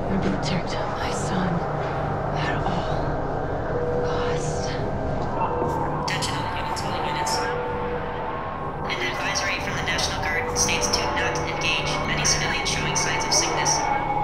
and protect my son at all costs. Attention all units, all units. An advisory from the National Guard states to not engage any civilians showing signs of sickness.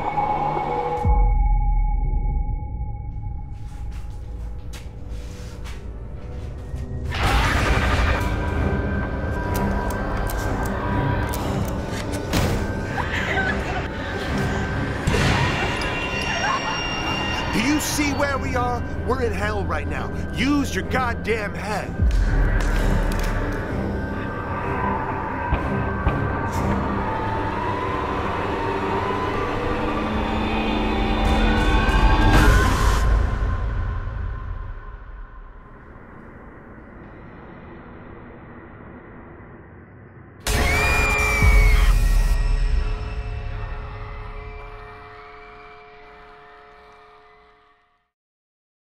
Do you see where we are? We're in hell right now. Use your goddamn head.